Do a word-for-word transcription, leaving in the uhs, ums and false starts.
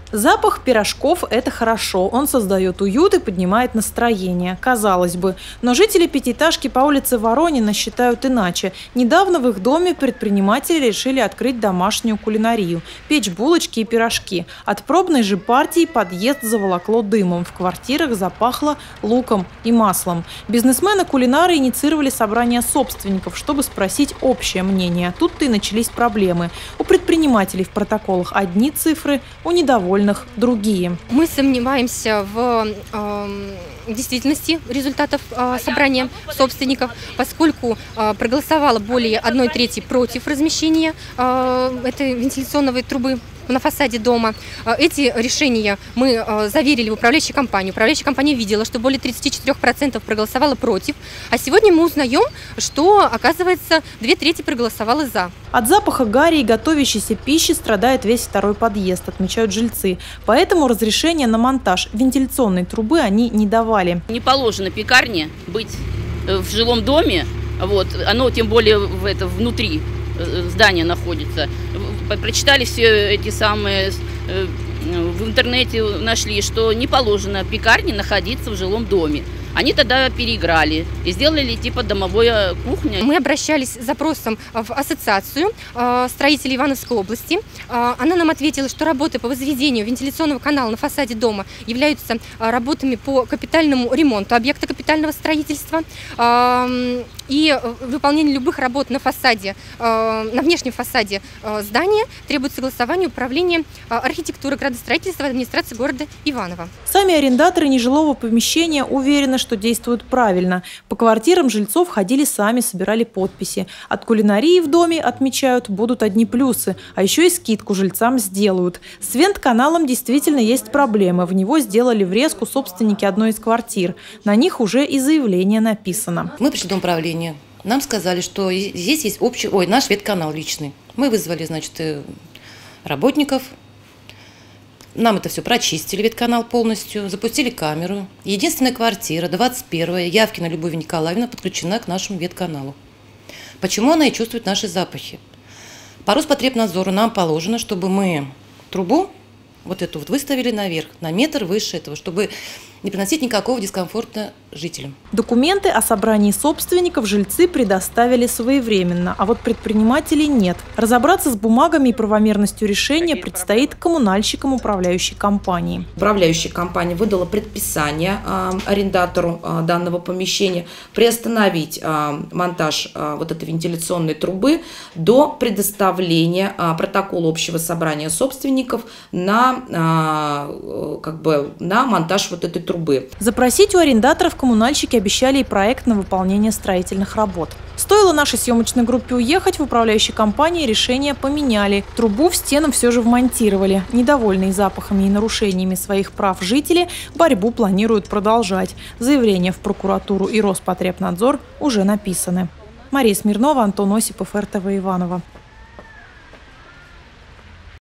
Запах пирожков – это хорошо. Он создает уют и поднимает настроение, казалось бы. Но жители пятиэтажки по улице Воронина считают иначе. Недавно в их доме предприниматели решили открыть домашнюю кулинарию – печь булочки и пирожки. От пробной же партии подъезд заволокло дымом. В квартирах запахло луком и маслом. Бизнесмены-кулинары инициировали собрание собственников, чтобы спросить общее мнение. Тут-то и начались проблемы. У предпринимателей в протоколах одни цифры, у недовольных другие. Мы сомневаемся в э, действительности результатов э, собрания собственников, поскольку э, проголосовало более одной трети против размещения э, этой вентиляционной трубы на фасаде дома. Эти решения мы заверили в управляющей компании. Управляющая компания видела, что более тридцати четырёх процентов проголосовало против. А сегодня мы узнаем, что, оказывается, две трети проголосовало за. От запаха гари и готовящейся пищи страдает весь второй подъезд, отмечают жильцы. Поэтому разрешения на монтаж вентиляционной трубы они не давали. Не положено пекарне быть в жилом доме, вот, оно тем более в это, внутри здания находится. Прочитали все эти самые, в интернете нашли, что не положено пекарне находиться в жилом доме. Они тогда переиграли и сделали типа домовую кухню. Мы обращались с запросом в ассоциацию строителей Ивановской области. Она нам ответила, что работы по возведению вентиляционного канала на фасаде дома являются работами по капитальному ремонту объекта капитального строительства. И выполнение любых работ на фасаде, на внешнем фасаде здания требует согласования управления архитектуры, градостроительства и администрации города Иваново. Сами арендаторы нежилого помещения уверены, что действуют правильно. По квартирам жильцов ходили сами, собирали подписи. От кулинарии в доме, отмечают, будут одни плюсы, а еще и скидку жильцам сделают. С вент-каналом действительно есть проблемы. В него сделали врезку собственники одной из квартир. На них уже и заявление написано. Мы пришли в дом правления. Нам сказали, что здесь есть общий, ой, наш вент-канал личный. Мы вызвали, значит, работников. Нам это все прочистили, вент-канал полностью, запустили камеру. Единственная квартира, двадцать первая, Явкина Любовь Николаевна, подключена к нашему вент-каналу. Почему она и чувствует наши запахи? По Роспотребнадзору нам положено, чтобы мы трубу вот эту вот выставили наверх, на метр выше этого, чтобы не приносить никакого дискомфорта жителям. Документы о собрании собственников жильцы предоставили своевременно, а вот предпринимателей нет. Разобраться с бумагами и правомерностью решения предстоит коммунальщикам управляющей компании. Управляющая компания выдала предписание э, арендатору э, данного помещения приостановить э, монтаж э, вот этой вентиляционной трубы до предоставления э, протокола общего собрания собственников на, э, как бы, на монтаж вот этой трубы. Запросить у арендаторов коммунальщики обещали и проект на выполнение строительных работ. Стоило нашей съемочной группе уехать, в управляющей компании решение поменяли. Трубу в стену все же вмонтировали. Недовольные запахами и нарушениями своих прав жители борьбу планируют продолжать. Заявления в прокуратуру и Роспотребнадзор уже написаны. Мария Смирнова, Антон Осипов, эр тэ вэ Иваново.